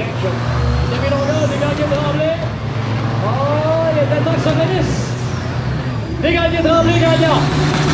Demi longueur, dégagé Tremblay. Oh, il y a tellement que ça finisse. Dégagé Tremblay gagnant.